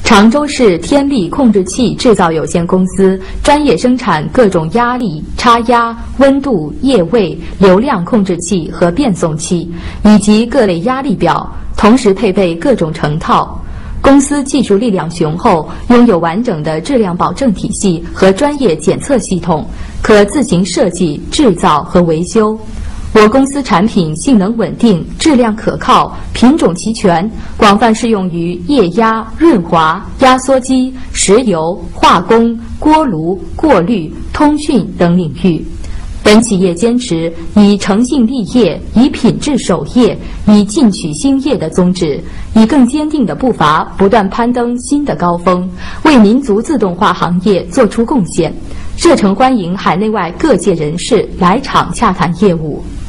常州市天力控制器制造有限公司专业生产各种压力、差压、温度、液位、流量控制器和变送器，以及各类压力表，同时配备各种成套。公司技术力量雄厚，拥有完整的质量保证体系和专业检测系统，可自行设计、制造和维修。我公司产品性能稳定，质量可靠，品种齐全，广泛适用于液压、润滑、压缩机、石油、化工、锅炉、过滤、通讯等领域。本企业坚持以诚信立业、以品质守业、以进取兴业的宗旨，以更坚定的步伐不断攀登新的高峰，为民族自动化行业做出贡献。热诚欢迎海内外各界人士来厂洽谈业务。